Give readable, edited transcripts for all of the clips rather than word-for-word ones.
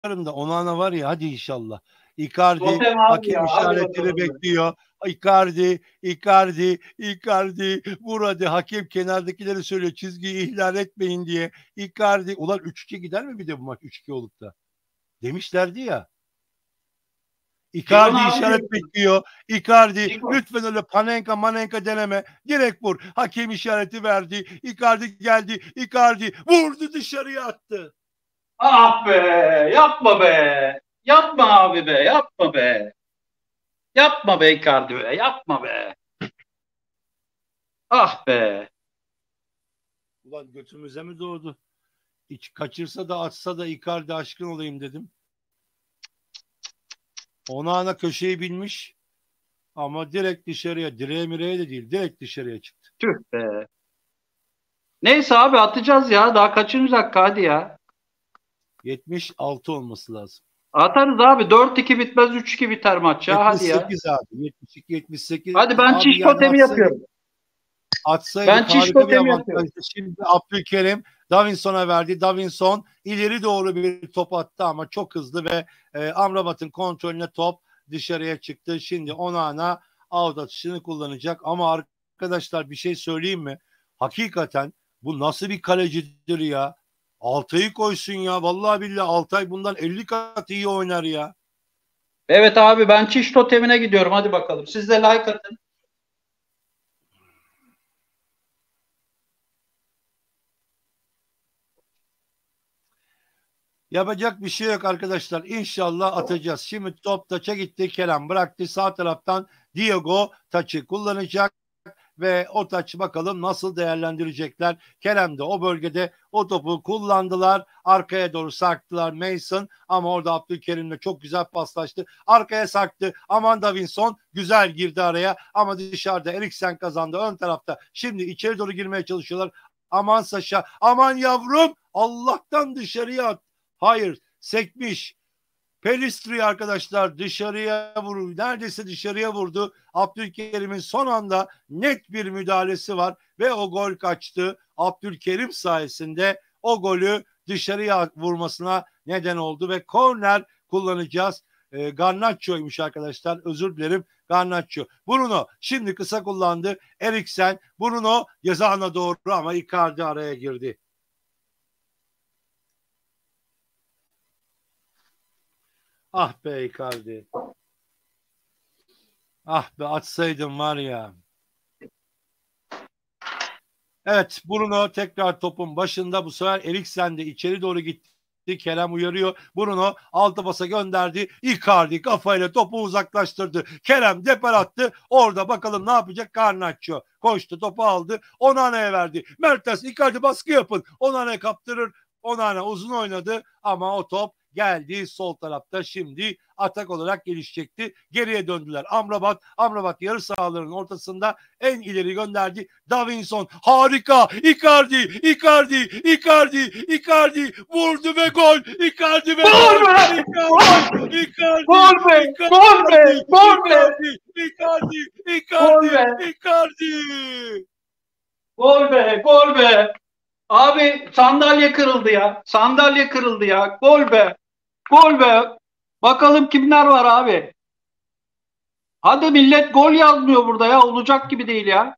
da Onana var ya, hadi inşallah. Icardi Totem abi hakem ya, hadi işaretini bakalım. bekliyor. Icardi vur hadi, hakem kenardakileri söylüyor çizgiyi ihlal etmeyin diye. Icardi, ulan 3-2 gider mi bir de bu maç 3-2 olup da? Demişlerdi ya. Civan Icardi abi işaret diyorsun. bekliyor. Icardi Civan. lütfen öyle manenka deneme. Direkt vur. Hakem işareti verdi. Icardi geldi. Icardi vurdu, dışarıya attı. Ah be, yapma be. Yapma abi be, yapma be. Yapma be Icardi be, yapma be. Ah be. Ulan götümüze mi doğdu? Hiç kaçırsa da atsa da Icardi aşkın olayım dedim. Ona köşeyi bilmiş ama direkt dışarıya, direğe mireğe de değil, direkt dışarıya çıktı. Tüh be. Neyse abi, atacağız ya. Daha kaçıncı dakika, hadi ya. 76 olması lazım. Atarız abi. 4-2 bitmez, 3-2 biter maç ya. Hadi ya. 78 abi. 72-78 Hadi ben abi, çiş yani totemi yapıyorum. Ben atsaydık çiş harika bir totemi yapıyorum. avantajdı. Şimdi Abdülkerim Davinson'a verdi. Davinson ileri doğru bir top attı ama çok hızlı ve Amrabat'ın kontrolüne top dışarıya çıktı. Şimdi Onana out atışını kullanacak ama arkadaşlar bir şey söyleyeyim mi? Hakikaten bu nasıl bir kalecidir ya? Altay'ı koysun ya. Vallahi billahi Altay bundan 50 kat iyi oynar ya. Evet abi, ben çiş totemine gidiyorum. Hadi bakalım. Siz de like atın. Yapacak bir şey yok arkadaşlar. İnşallah atacağız. Şimdi top taça gitti. Kerem bıraktı. Sağ taraftan Diego taçı kullanacak ve o taç bakalım nasıl değerlendirecekler. Kerem de o bölgede o topu kullandılar. Arkaya doğru sarktılar Mason ama orada Abdülkerim'le çok güzel paslaştı. Arkaya sarktı. Aman Davinson güzel girdi araya ama dışarıda Eriksen kazandı ön tarafta. Şimdi içeri doğru girmeye çalışıyorlar. Aman Saşa, aman yavrum, Allah'tan dışarıya at. Hayır, sekmiş. Pelistri arkadaşlar dışarıya vurdu. Neredeyse dışarıya vurdu. Abdülkerim'in son anda net bir müdahalesi var ve o gol kaçtı. Abdülkerim sayesinde o golü dışarıya vurmasına neden oldu ve korner kullanacağız. Garnaccio'ymuş arkadaşlar. Özür dilerim. Garnaccio. Bruno şimdi kısa kullandı. Eriksen. Bruno yazana doğru ama Icardi araya girdi. Ah be Icardi. Ah be, atsaydım var ya. Evet, Bruno tekrar topun başında, bu sefer Eriksen de içeri doğru gitti. Kerem uyarıyor. Bruno altı pasa gönderdi. Icardi kafayla topu uzaklaştırdı. Kerem depar attı. Orada bakalım ne yapacak Garnaccio. Koştu, topu aldı. Onana'ya verdi. Mertens, Icardi baskı yapın. Onana'ya kaptırır. Onana uzun oynadı ama o top geldi sol tarafta. Şimdi atak olarak gelişecekti. Geriye döndüler. Amrabat yarı sahaların ortasında en ileri gönderdi. Davinson harika. Icardi vurdu ve gol. Icardi ve gol. Gol be. Abi sandalye kırıldı ya. Sandalye kırıldı ya. Gol be. Gol be. Bakalım kimler var abi. Hadi millet gol yazmıyor burada ya. Olacak gibi değil ya.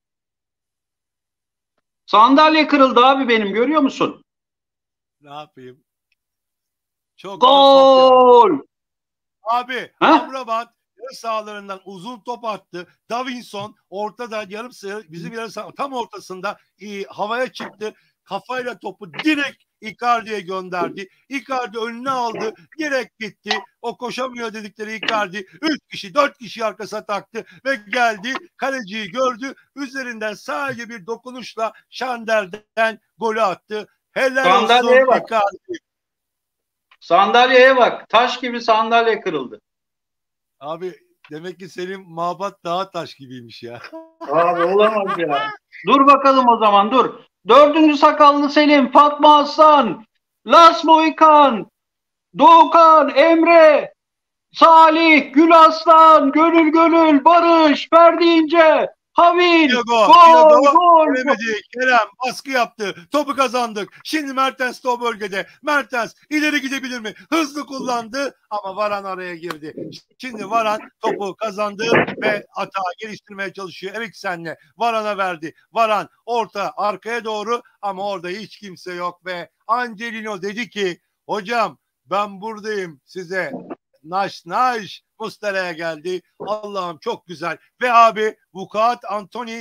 Sandalye kırıldı abi benim, görüyor musun? Ne yapayım? Çok gol. Abi Amrabat yarı sahalarından uzun top attı. Davinson ortada bizim yarı saha tam ortasında havaya çıktı. Kafayla topu direkt Icardi'ye gönderdi. Icardi önüne aldı. Direkt gitti. O koşamıyor dedikleri Icardi 3 kişi 4 kişi arkasına taktı ve geldi. Kaleciyi gördü. Üzerinden sadece bir dokunuşla Şander'den golü attı. Helal olsun Icardi. Sandalyeye bak. Taş gibi sandalye kırıldı. Abi demek ki senin mabat daha taş gibiymiş ya. Abi olamaz ya. Dur bakalım o zaman, dur. 4. sakallı Selim, Fatma Aslan, Las Moikan, Doğukan, Emre, Salih, Gül Aslan, Gönül, Barış, Ferdi İnce, Havin. Diego Gol. veremedi. Kerem baskı yaptı. Topu kazandık. Şimdi Mertens de o bölgede. Mertens ileri gidebilir mi? Hızlı kullandı ama Varan araya girdi. Şimdi Varan topu kazandı ve atağı geliştirmeye çalışıyor. Eriksen'le Varan'a verdi. Varan orta arkaya doğru ama orada hiç kimse yok ve Angelino dedi ki hocam ben buradayım size. Naş Muslera'ya geldi. Allah'ım çok güzel. Ve abi Vukuat Antony